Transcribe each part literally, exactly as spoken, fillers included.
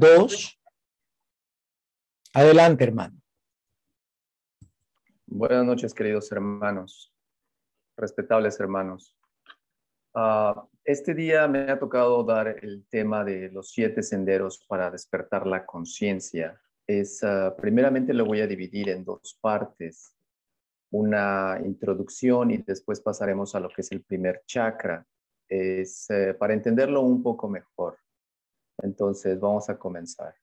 dos. Adelante, hermano. Buenas noches, queridos hermanos, respetables hermanos. Uh, este día me ha tocado dar el tema de los siete senderos para despertar la conciencia. Es, uh, primeramente lo voy a dividir en dos partes. Una introducción y después pasaremos a lo que es el primer chakra. Es uh, para entenderlo un poco mejor. Entonces, vamos a comenzar.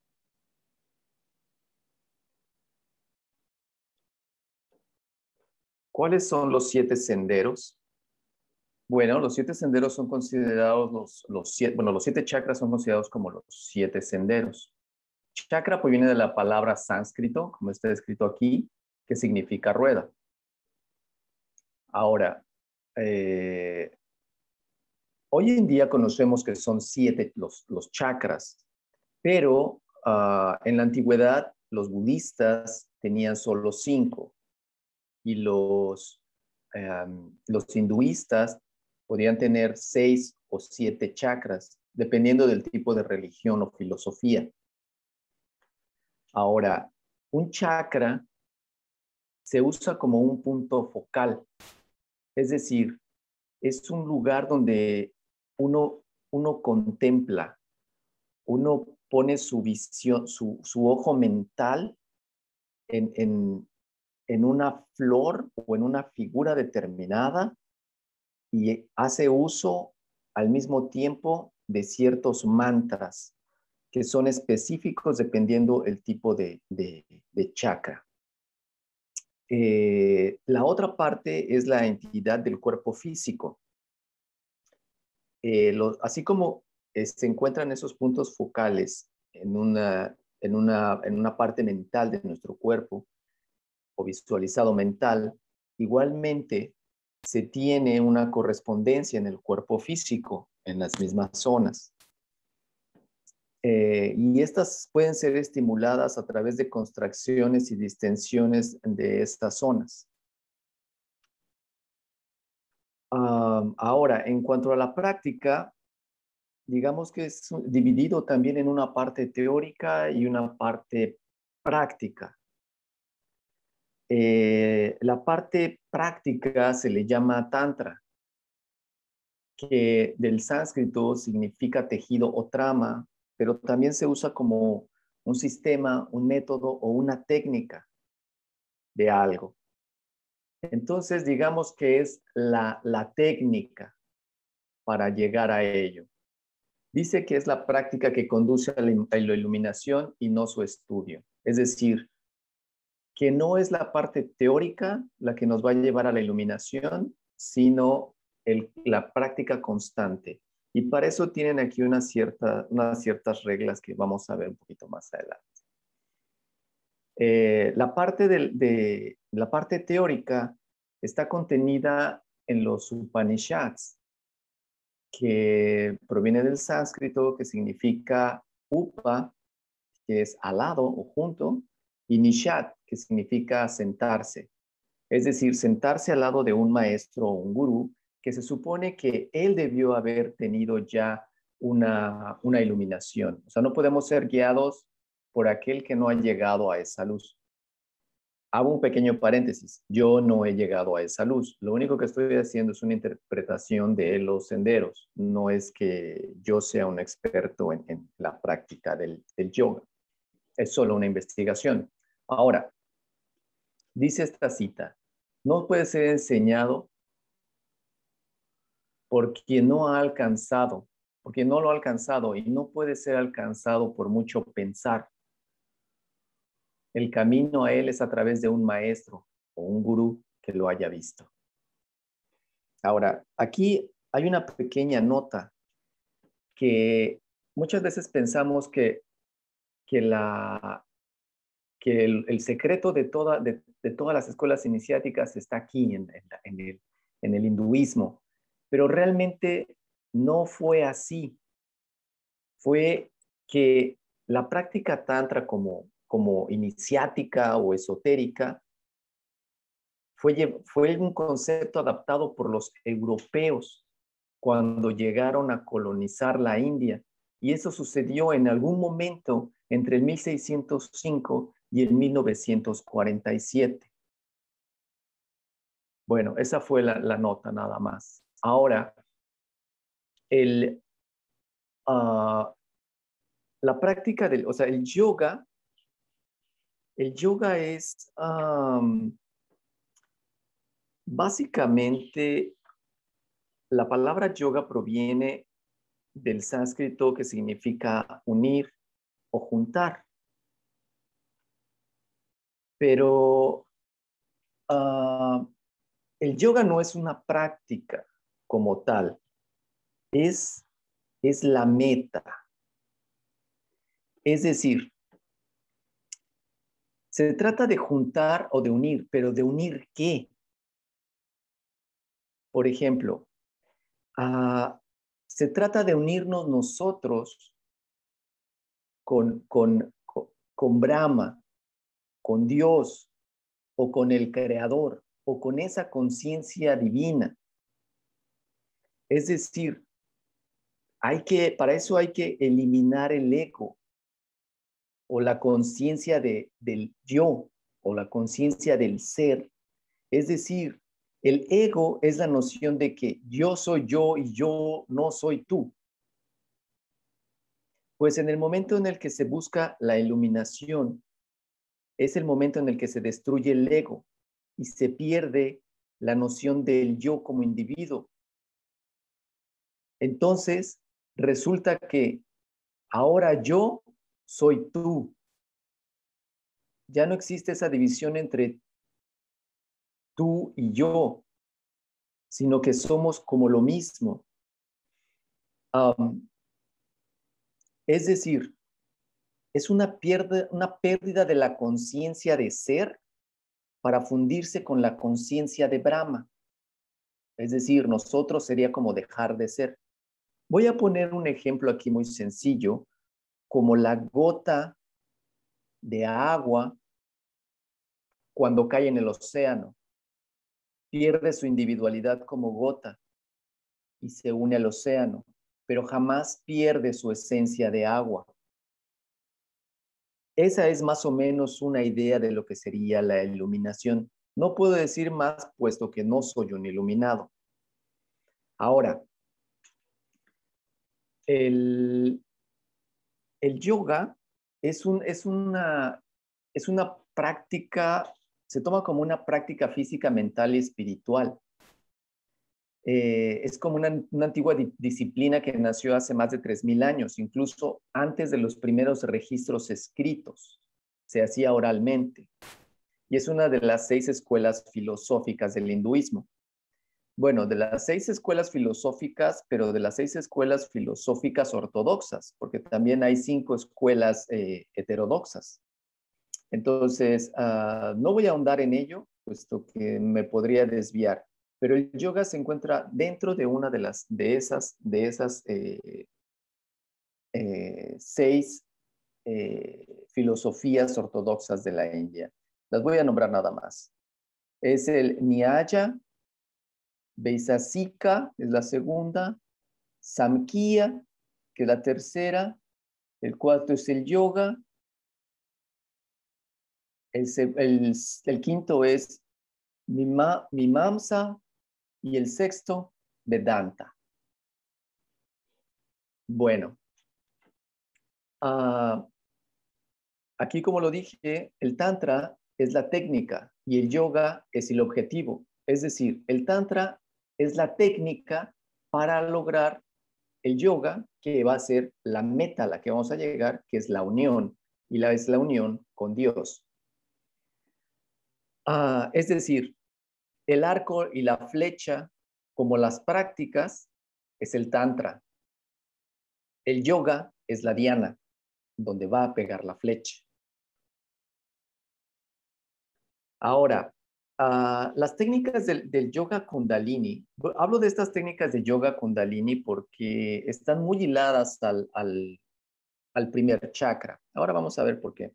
¿Cuáles son los siete senderos? Bueno, los siete senderos son considerados los, los siete, bueno, los siete chakras son considerados como los siete senderos. Chakra proviene de la palabra sánscrito, como está escrito aquí, que significa rueda. Ahora, eh, hoy en día conocemos que son siete los, los chakras, pero uh, en la antigüedad los budistas tenían solo cinco y los, um, los hinduistas podían tener seis o siete chakras, dependiendo del tipo de religión o filosofía. Ahora, un chakra se usa como un punto focal, es decir, es un lugar donde uno, uno contempla, uno pone su visión, su, su ojo mental en, en, en una flor o en una figura determinada y hace uso al mismo tiempo de ciertos mantras que son específicos dependiendo el tipo de, de, de chakra. Eh, la otra parte es la entidad del cuerpo físico. Eh, lo, así como eh, se encuentran esos puntos focales en una, en, una, en una parte mental de nuestro cuerpo o visualizado mental, igualmente se tiene una correspondencia en el cuerpo físico, en las mismas zonas. Eh, y estas pueden ser estimuladas a través de contracciones y distensiones de estas zonas. Um, ahora, en cuanto a la práctica, digamos que es dividido también en una parte teórica y una parte práctica. Eh, la parte práctica se le llama tantra, que del sánscrito significa tejido o trama, pero también se usa como un sistema, un método o una técnica de algo. Entonces, digamos que es la, la técnica para llegar a ello. Dice que es la práctica que conduce a la, a la iluminación y no su estudio. Es decir, que no es la parte teórica la que nos va a llevar a la iluminación, sino el, la práctica constante. Y para eso tienen aquí una cierta, unas ciertas reglas que vamos a ver un poquito más adelante. Eh, la, parte de, de, la parte teórica está contenida en los Upanishads, que proviene del sánscrito, que significa upa, que es al lado o junto, y nishad, que significa sentarse. Es decir, sentarse al lado de un maestro o un gurú, que se supone que él debió haber tenido ya una, una iluminación. O sea, no podemos ser guiados por aquel que no ha llegado a esa luz. Hago un pequeño paréntesis. Yo no he llegado a esa luz. Lo único que estoy haciendo es una interpretación de los senderos. No es que yo sea un experto en, en la práctica del, del yoga. Es solo una investigación. Ahora, dice esta cita, no puede ser enseñado por quien no ha alcanzado, por quien no lo ha alcanzado y no puede ser alcanzado por mucho pensar. El camino a él es a través de un maestro o un gurú que lo haya visto. Ahora, aquí hay una pequeña nota que muchas veces pensamos que, que, la, que el, el secreto de, toda, de, de todas las escuelas iniciáticas está aquí en, en, en, el, en el hinduismo, pero realmente no fue así. Fue que la práctica tantra como, como iniciática o esotérica fue, fue un concepto adaptado por los europeos cuando llegaron a colonizar la India Y eso sucedió en algún momento entre el mil seiscientos cinco y el mil novecientos cuarenta y siete. Bueno, esa fue la, la nota nada más. Ahora, el, uh, la práctica del, o sea, el yoga, el yoga es um, básicamente, la palabra yoga proviene del sánscrito que significa unir o juntar. Pero uh, el yoga no es una práctica como tal, es, es la meta. Es decir, se trata de juntar o de unir, pero ¿de unir qué? Por ejemplo, uh, se trata de unirnos nosotros con, con, con, con Brahma, con Dios o con el Creador o con esa conciencia divina. Es decir, hay que, para eso hay que eliminar el ego o la conciencia de, del yo o la conciencia del ser. Es decir, el ego es la noción de que yo soy yo y yo no soy tú. Pues en el momento en el que se busca la iluminación, es el momento en el que se destruye el ego y se pierde la noción del yo como individuo. Entonces, resulta que ahora yo soy tú. Ya no existe esa división entre tú y yo, sino que somos como lo mismo. Um, es decir, es una, pierde, una pérdida de la conciencia de ser para fundirse con la conciencia de Brahma. Es decir, nosotros sería como dejar de ser. Voy a poner un ejemplo aquí muy sencillo, como la gota de agua cuando cae en el océano. Pierde su individualidad como gota y se une al océano, pero jamás pierde su esencia de agua. Esa es más o menos una idea de lo que sería la iluminación. No puedo decir más, puesto que no soy un iluminado. Ahora, el, el yoga es, un, es, una, es una práctica, se toma como una práctica física, mental y espiritual. Eh, es como una, una antigua di disciplina que nació hace más de tres mil años, incluso antes de los primeros registros escritos. Se hacía oralmente. Y es una de las seis escuelas filosóficas del hinduismo. Bueno, de las seis escuelas filosóficas, pero de las seis escuelas filosóficas ortodoxas, porque también hay cinco escuelas eh, heterodoxas. Entonces, uh, no voy a ahondar en ello, puesto que me podría desviar, pero el yoga se encuentra dentro de una de, las, de esas, de esas eh, eh, seis eh, filosofías ortodoxas de la India. Las voy a nombrar nada más. Es el Nyaya, Vaisasika, es la segunda, Samkhya, que es la tercera, el cuarto es el yoga, el, el, el quinto es Mima, Mimamsa y el sexto, Vedanta. Bueno, uh, aquí como lo dije, el Tantra es la técnica y el yoga es el objetivo. Es decir, el Tantra es la técnica para lograr el yoga, que va a ser la meta a la que vamos a llegar, que es la unión, y la es la unión con Dios. Uh, es decir, el arco y la flecha, como las prácticas, es el Tantra. El yoga es la diana, donde va a pegar la flecha. Ahora, uh, las técnicas del, del yoga kundalini, hablo de estas técnicas de yoga kundalini porque están muy hiladas al, al, al primer chakra. Ahora vamos a ver por qué.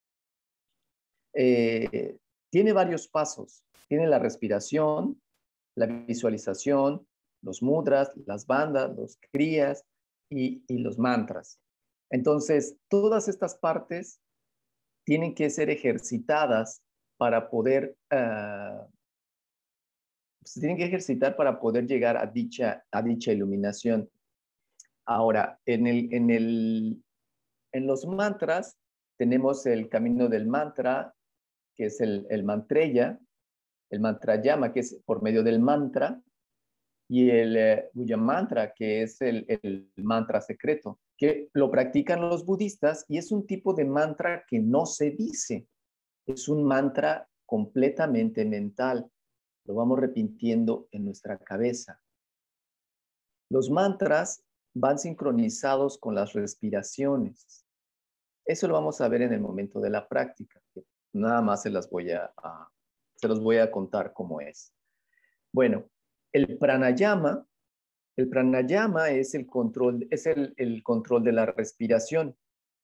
Eh, tiene varios pasos. Tiene la respiración, la visualización, los mudras, las bandas, los kriyas, y, y los mantras. Entonces, todas estas partes tienen que ser ejercitadas para poder, uh, se tienen que ejercitar para poder llegar a dicha, a dicha iluminación. Ahora, en, el, en, el, en los mantras tenemos el camino del mantra, que es el, el mantreya, el mantrayama, que es por medio del mantra, y el eh, Guya Mantra, que es el, el mantra secreto, que lo practican los budistas y es un tipo de mantra que no se dice. Es un mantra completamente mental. Lo vamos repitiendo en nuestra cabeza. Los mantras van sincronizados con las respiraciones. Eso lo vamos a ver en el momento de la práctica. Nada más se las voy a, a, se los voy a contar cómo es. Bueno, el pranayama, el pranayama es el control, es el, el control de la respiración.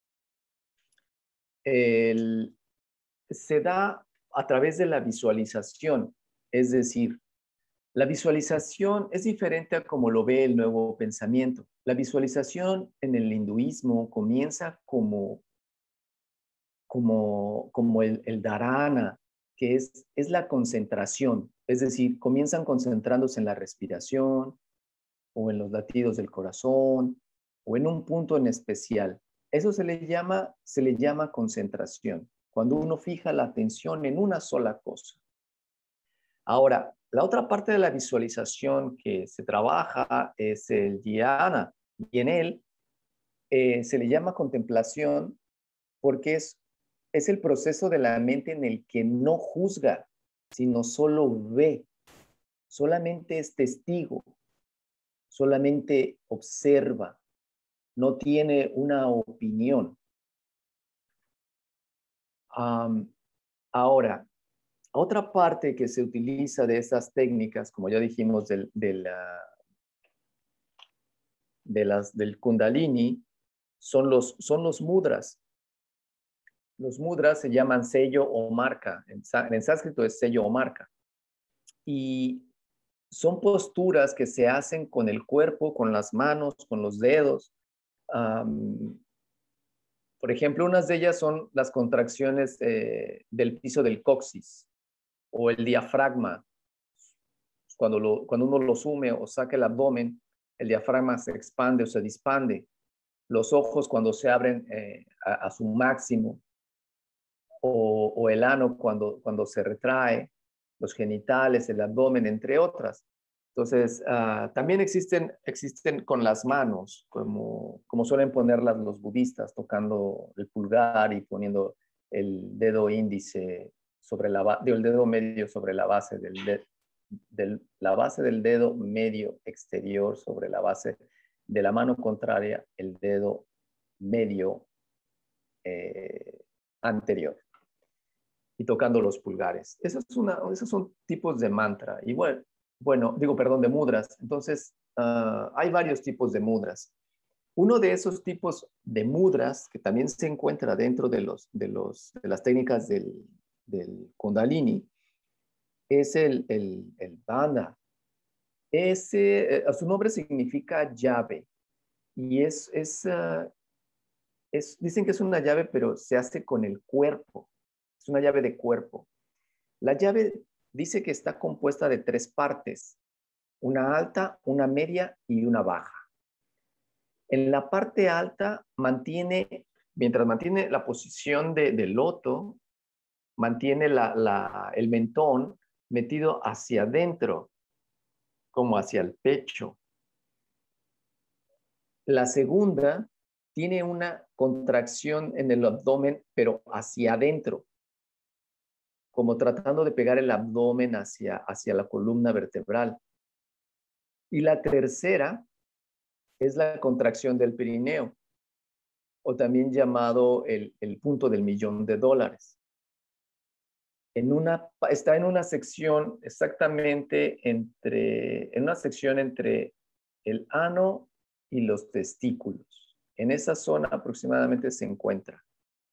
El, se da a través de la visualización, es decir, la visualización es diferente a como lo ve el nuevo pensamiento. La visualización en el hinduismo comienza como, como, como el, el dharana, que es, es la concentración. Es decir, comienzan concentrándose en la respiración o en los latidos del corazón o en un punto en especial. Eso se le llama, se le llama concentración, cuando uno fija la atención en una sola cosa. Ahora, la otra parte de la visualización que se trabaja es el dhyana, y en él eh, se le llama contemplación porque es, es el proceso de la mente en el que no juzga, sino solo ve, solamente es testigo, solamente observa, no tiene una opinión. Um, ahora, otra parte que se utiliza de estas técnicas, como ya dijimos, del, de la, de las, del Kundalini, son los, son los mudras. Los mudras se llaman sello o marca. En, en sánscrito es sello o marca. Y son posturas que se hacen con el cuerpo, con las manos, con los dedos. Um, por ejemplo, unas de ellas son las contracciones eh, del piso del coxis o el diafragma. Cuando, lo, cuando uno lo sume o saca el abdomen, el diafragma se expande o se dispande. Los ojos cuando se abren eh, a, a su máximo, o, o el ano cuando, cuando se retrae, los genitales, el abdomen, entre otras. Entonces, uh, también existen, existen con las manos, como, como suelen ponerlas los budistas, tocando el pulgar y poniendo el dedo índice sobre la, el dedo medio sobre la base del, de, del, la base del dedo medio exterior sobre la base de la mano contraria, el dedo medio eh, anterior. Y tocando los pulgares. Eso es una, esos son tipos de mantra. Y bueno, bueno digo, perdón, de mudras. Entonces, uh, hay varios tipos de mudras. Uno de esos tipos de mudras, que también se encuentra dentro de, los, de, los, de las técnicas del, del Kundalini, es el, el, el Bandha. Ese, eh, su nombre significa llave. Y es, es, uh, es, dicen que es una llave, pero se hace con el cuerpo. Es una llave de cuerpo. La llave dice que está compuesta de tres partes, una alta, una media y una baja. En la parte alta mantiene, mientras mantiene la posición de, de loto, mantiene la, la, el mentón metido hacia adentro, como hacia el pecho. La segunda tiene una contracción en el abdomen, pero hacia adentro, como tratando de pegar el abdomen hacia, hacia la columna vertebral. Y la tercera es la contracción del perineo, o también llamado el, el punto del millón de dólares. En una, está en una sección exactamente entre, en una sección entre el ano y los testículos. En esa zona aproximadamente se encuentra.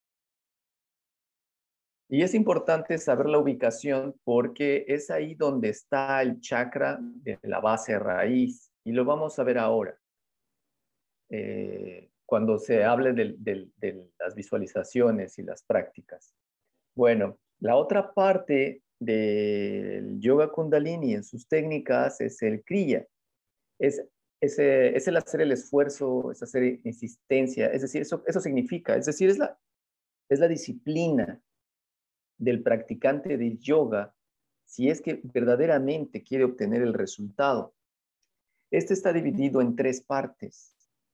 Y es importante saber la ubicación porque es ahí donde está el chakra de la base raíz. Y lo vamos a ver ahora. eh, cuando se hable de, de, de las visualizaciones y las prácticas. Bueno, la otra parte del yoga kundalini en sus técnicas es el kriya. Es, es, eh, es el hacer el esfuerzo, es hacer insistencia, es decir, eso, eso significa, es decir, es la, es la disciplina del practicante de yoga si es que verdaderamente quiere obtener el resultado. Este está dividido en tres partes.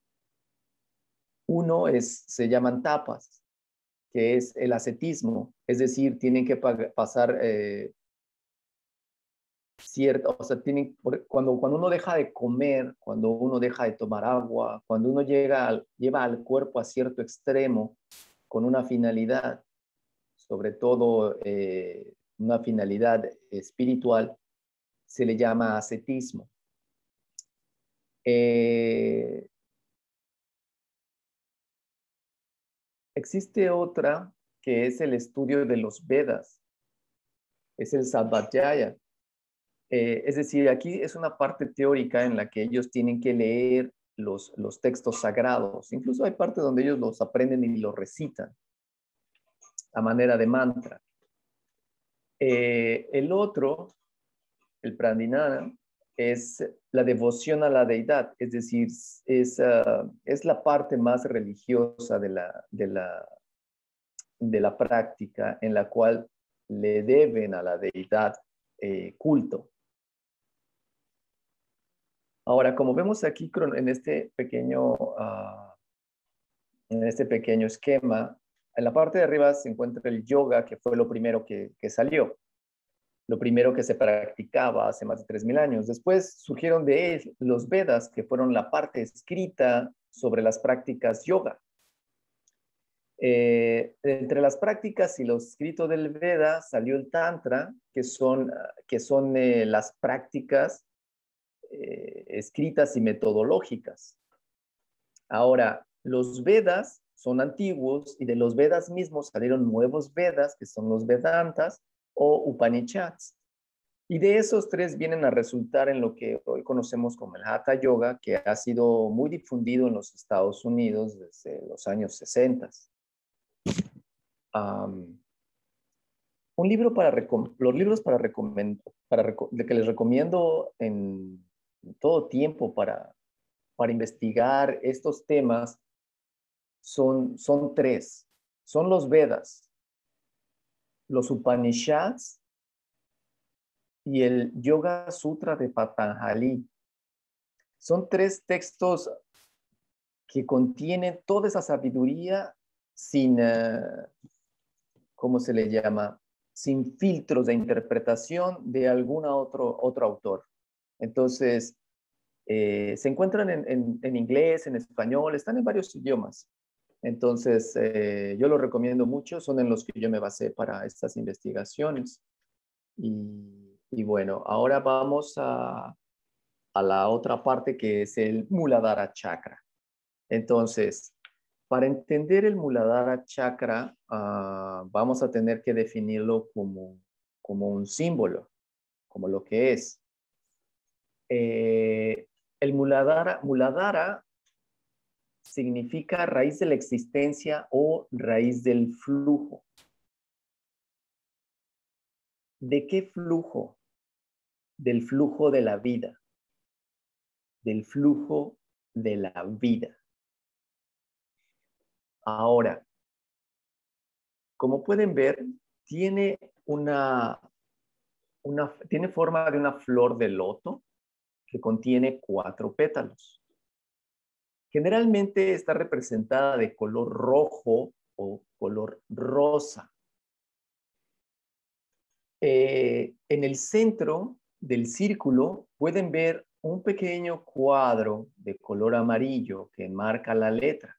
Uno es, se llaman tapas, que es el ascetismo, es decir, tienen que pasar eh, cierto, o sea, tienen, cuando, cuando uno deja de comer, cuando uno deja de tomar agua, cuando uno llega al, lleva al cuerpo a cierto extremo con una finalidad, sobre todo eh, una finalidad espiritual, se le llama ascetismo. Eh, existe otra que es el estudio de los Vedas, es el Svadhyaya. Eh, es decir, aquí es una parte teórica en la que ellos tienen que leer los, los textos sagrados. Incluso hay partes donde ellos los aprenden y los recitan a manera de mantra. Eh, el otro, el Pradinana, es la devoción a la deidad, es decir, es, uh, es la parte más religiosa de la, de, la, de la práctica en la cual le deben a la deidad eh, culto. Ahora, como vemos aquí en este pequeño, uh, en este pequeño esquema, en la parte de arriba se encuentra el yoga, que fue lo primero que, que salió, lo primero que se practicaba hace más de tres mil años. Después surgieron de él los Vedas, que fueron la parte escrita sobre las prácticas yoga. Eh, entre las prácticas y los escritos del Veda salió el Tantra, que son, que son eh, las prácticas eh, escritas y metodológicas. Ahora, los Vedas son antiguos y de los Vedas mismos salieron nuevos Vedas, que son los Vedantas o Upanishads. Y de esos tres vienen a resultar en lo que hoy conocemos como el Hatha Yoga, que ha sido muy difundido en los Estados Unidos desde los años sesenta. Um, un libro para los libros para, para que les recomiendo en todo tiempo para, para investigar estos temas son, son tres. Son los Vedas, los Upanishads y el Yoga Sutra de Patanjali. Son tres textos que contienen toda esa sabiduría sin, uh, ¿cómo se le llama? Sin filtros de interpretación de algún otro, otro autor. Entonces, eh, se encuentran en, en, en inglés, en español, están en varios idiomas. Entonces, eh, yo los recomiendo mucho, son en los que yo me basé para estas investigaciones. Y, y bueno, ahora vamos a, a la otra parte que es el Muladhara Chakra. Entonces, para entender el Muladhara Chakra, uh, vamos a tener que definirlo como, como un símbolo, como lo que es. Eh, el Muladhara, Muladhara significa raíz de la existencia o raíz del flujo. ¿De qué flujo? Del flujo de la vida. Del flujo de la vida. Ahora, como pueden ver, tiene una, una, tiene forma de una flor de loto que contiene cuatro pétalos. Generalmente está representada de color rojo o color rosa. Eh, en el centro del círculo pueden ver un pequeño cuadro de color amarillo que marca la letra.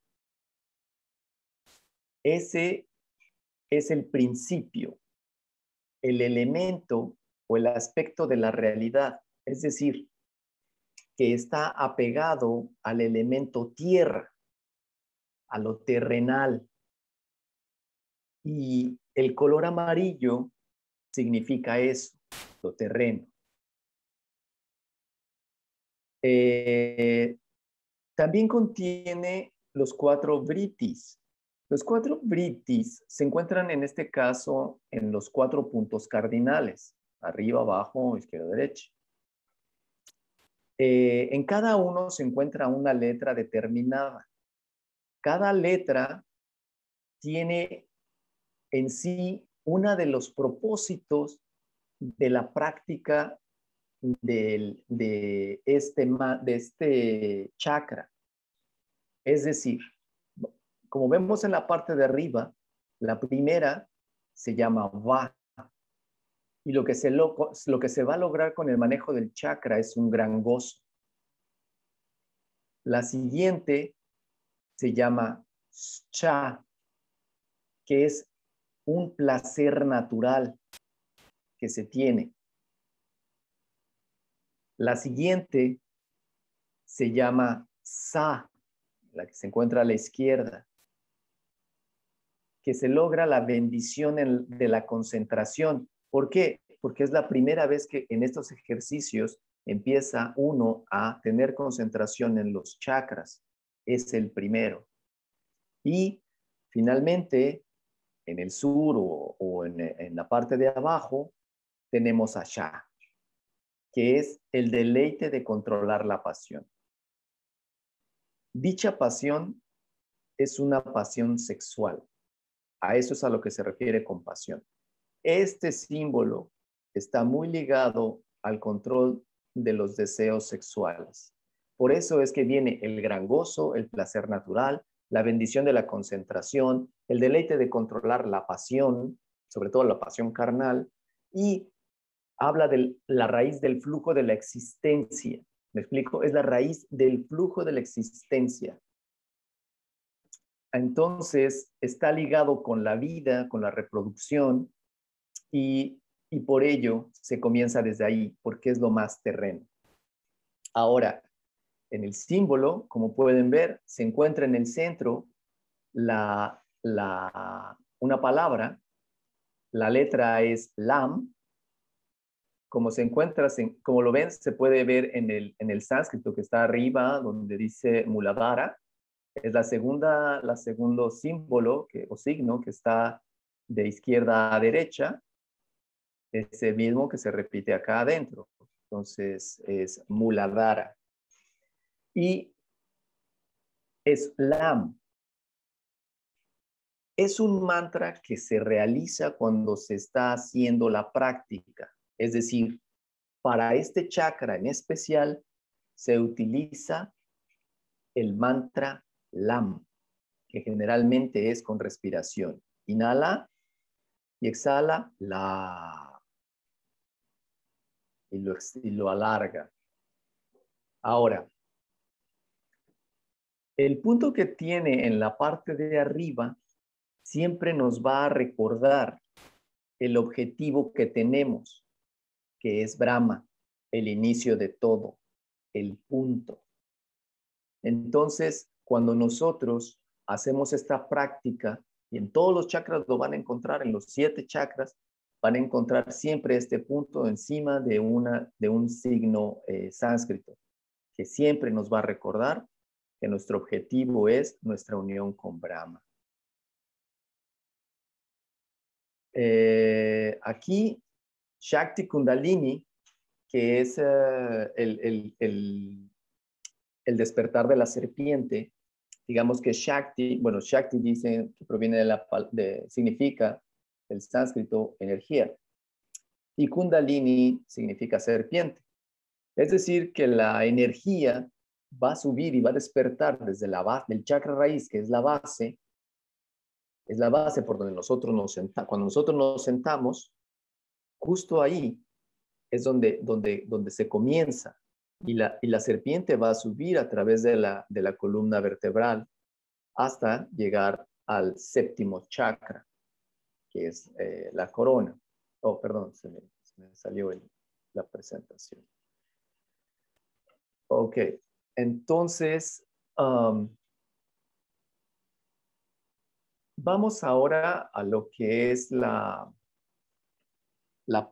Ese es el principio, el elemento o el aspecto de la realidad, es decir, que está apegado al elemento tierra, a lo terrenal. Y el color amarillo significa eso, lo terreno. Eh, También contiene los cuatro vrittis. Los cuatro vrittis se encuentran en este caso en los cuatro puntos cardinales, arriba, abajo, izquierda, derecha. Eh, en cada uno se encuentra una letra determinada. Cada letra tiene en sí uno de los propósitos de la práctica del, de, este, de este chakra. Es decir, como vemos en la parte de arriba, la primera se llama Va. Y lo que, se lo, lo que se va a lograr con el manejo del chakra es un gran gozo. La siguiente se llama Cha, que es un placer natural que se tiene. La siguiente se llama Sa, la que se encuentra a la izquierda, que se logra la bendición en, de la concentración. ¿Por qué? Porque es la primera vez que en estos ejercicios empieza uno a tener concentración en los chakras. Es el primero. Y finalmente, en el sur o, o en, en la parte de abajo, tenemos a Sha, que es el deleite de controlar la pasión. Dicha pasión es una pasión sexual. A eso es a lo que se refiere con pasión. Este símbolo está muy ligado al control de los deseos sexuales. Por eso es que viene el gran gozo, el placer natural, la bendición de la concentración, el deleite de controlar la pasión, sobre todo la pasión carnal, y habla de la raíz del flujo de la existencia. ¿Me explico? Es la raíz del flujo de la existencia. Entonces, está ligado con la vida, con la reproducción, y, y por ello se comienza desde ahí, porque es lo más terreno. Ahora, en el símbolo, como pueden ver, se encuentra en el centro la, la, una palabra, la letra es Lam. Como se encuentra, como lo ven, se puede ver en el, en el sánscrito que está arriba, donde dice Muladhara. Es la segunda, la segundo símbolo que, o signo que está de izquierda a derecha. Es el mismo que se repite acá adentro. Entonces es Muladhara. Y es Lam. Es un mantra que se realiza cuando se está haciendo la práctica. Es decir, para este chakra en especial se utiliza el mantra Lam, que generalmente es con respiración. Inhala y exhala, La. Y lo, y lo alarga. Ahora, el punto que tiene en la parte de arriba siempre nos va a recordar el objetivo que tenemos, que es Brahma, el inicio de todo, el punto. Entonces, cuando nosotros hacemos esta práctica, y en todos los chakras lo van a encontrar, en los siete chakras, van a encontrar siempre este punto encima de, una, de un signo eh, sánscrito, que siempre nos va a recordar que nuestro objetivo es nuestra unión con Brahma. Eh, aquí, Shakti Kundalini, que es uh, el, el, el, el despertar de la serpiente, digamos que Shakti, bueno, Shakti dice que proviene de la, de, significa el sánscrito energía, y Kundalini significa serpiente. Es decir, que la energía va a subir y va a despertar desde la base del chakra raíz, que es la base, es la base por donde nosotros nos sentamos. Cuando nosotros nos sentamos, justo ahí es donde, donde, donde se comienza. Y la, y la serpiente va a subir a través de la, de la columna vertebral hasta llegar al séptimo chakra, que es eh, la corona. Oh, perdón, se me, se me salió el, la presentación. Ok, entonces, um, vamos ahora a lo que es la, la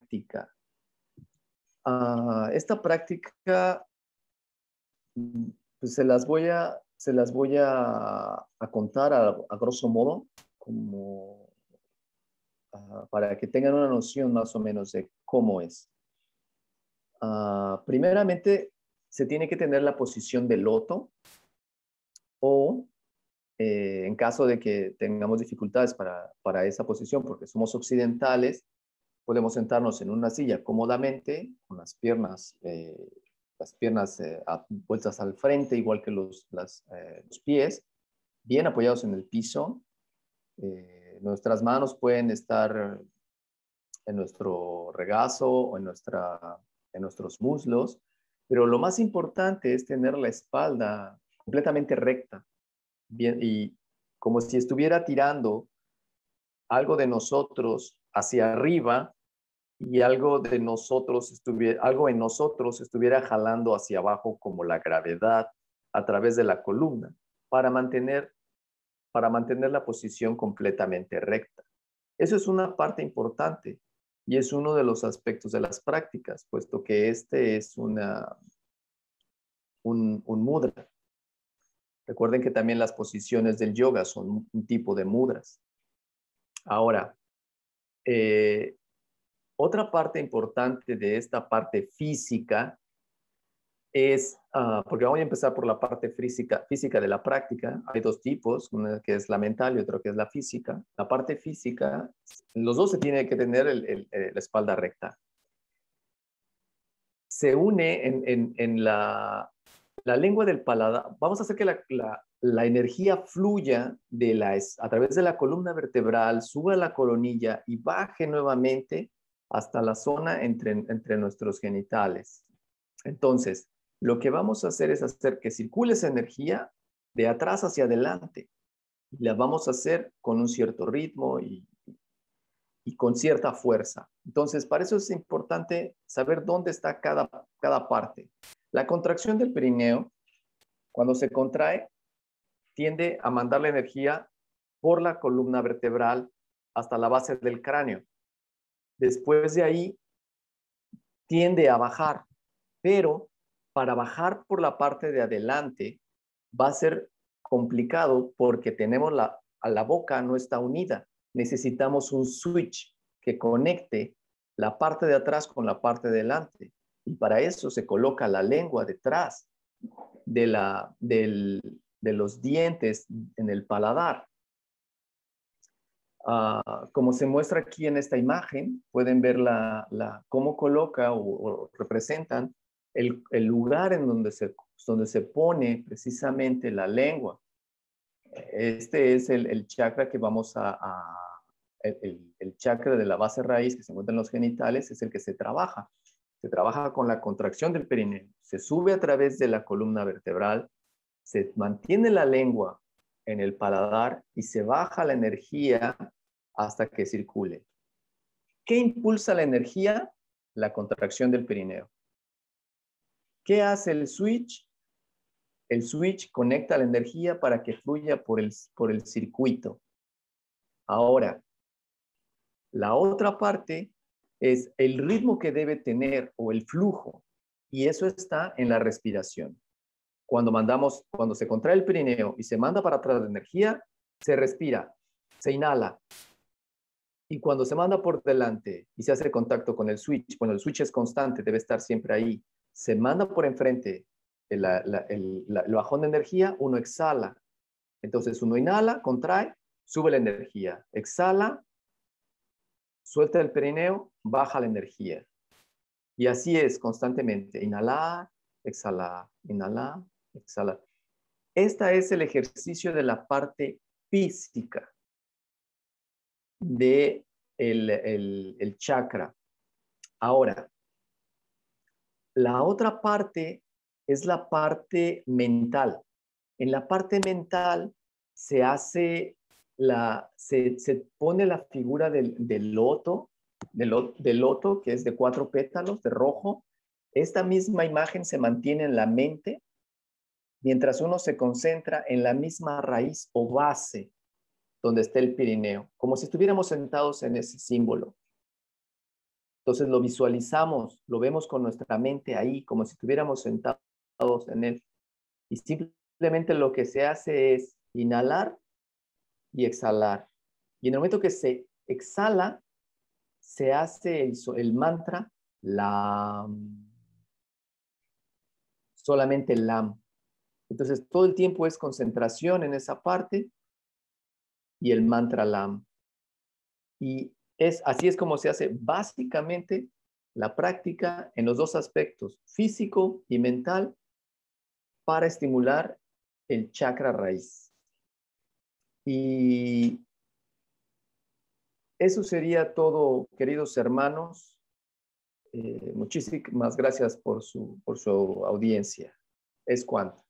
práctica. Uh, esta práctica Pues se las voy a, se las voy a, a contar a, a grosso modo, como uh, para que tengan una noción más o menos de cómo es. Uh, primeramente, se tiene que tener la posición de loto o eh, en caso de que tengamos dificultades para, para esa posición, porque somos occidentales, podemos sentarnos en una silla cómodamente, con las piernas, eh, las piernas eh, vueltas al frente, igual que los, las, eh, los pies, bien apoyados en el piso. Eh, nuestras manos pueden estar en nuestro regazo o en, nuestra, en nuestros muslos, pero lo más importante es tener la espalda completamente recta, bien, y como si estuviera tirando algo de nosotros hacia arriba y algo de nosotros estuviera, algo en nosotros estuviera jalando hacia abajo como la gravedad a través de la columna para mantener, para mantener la posición completamente recta. Eso es una parte importante y es uno de los aspectos de las prácticas, puesto que este es una, un, un mudra. Recuerden que también las posiciones del yoga son un tipo de mudras. Ahora, eh, otra parte importante de esta parte física es, uh, porque voy a empezar por la parte física, física de la práctica. Hay dos tipos, una que es la mental y otra que es la física. La parte física, los dos se tienen que tener el, el, el, la espalda recta. Se une en, en, en la, la lengua del paladar. Vamos a hacer que la, la, la energía fluya de la, a través de la columna vertebral, suba a la coronilla y baje nuevamente hasta la zona entre, entre nuestros genitales. Entonces, lo que vamos a hacer es hacer que circule esa energía de atrás hacia adelante. Y la vamos a hacer con un cierto ritmo y, y con cierta fuerza. Entonces, para eso es importante saber dónde está cada, cada parte. La contracción del perineo, cuando se contrae, tiende a mandar la energía por la columna vertebral hasta la base del cráneo. Después de ahí, tiende a bajar, pero para bajar por la parte de adelante va a ser complicado porque tenemos la, a la boca no está unida. Necesitamos un switch que conecte la parte de atrás con la parte de delante. Y para eso se coloca la lengua detrás de, la, del, de los dientes en el paladar. Uh, como se muestra aquí en esta imagen, pueden ver la, la, cómo coloca o, o representan el, el lugar en donde se, donde se pone precisamente la lengua. Este es el, el chakra que vamos a, a el, el chakra de la base raíz que se encuentra en los genitales, es el que se trabaja. Se trabaja con la contracción del perineo. Se sube a través de la columna vertebral, se mantiene la lengua en el paladar y se baja la energía hasta que circule. ¿Qué impulsa la energía? La contracción del perineo. ¿Qué hace el switch? El switch conecta la energía para que fluya por el, por el circuito. Ahora, la otra parte es el ritmo que debe tener o el flujo, y eso está en la respiración. Cuando mandamos, cuando se contrae el perineo y se manda para atrás la energía, se respira, se inhala. Y cuando se manda por delante y se hace contacto con el switch, bueno, el switch es constante, debe estar siempre ahí, se manda por enfrente el, la, el, la, el bajón de energía, uno exhala. Entonces uno inhala, contrae, sube la energía. Exhala, suelta el perineo, baja la energía. Y así es constantemente. Inhalar, exhalar, inhalar, exhalar. Este es el ejercicio de la parte física de el, el, el chakra. Ahora, la otra parte es la parte mental. En la parte mental se hace la, se, se pone la figura del, del loto, del, del loto que es de cuatro pétalos de rojo. Esta misma imagen se mantiene en la mente mientras uno se concentra en la misma raíz o base donde está el perineo, como si estuviéramos sentados en ese símbolo. Entonces lo visualizamos, lo vemos con nuestra mente ahí, como si estuviéramos sentados en él. Y simplemente lo que se hace es inhalar y exhalar. Y en el momento que se exhala, se hace el, el mantra Lam. Solamente Lam. Entonces, todo el tiempo es concentración en esa parte y el mantra Lam. Y es, así es como se hace básicamente la práctica en los dos aspectos, físico y mental, para estimular el chakra raíz. Y eso sería todo, queridos hermanos. Eh, muchísimas gracias por su, por su audiencia. Es cuanto.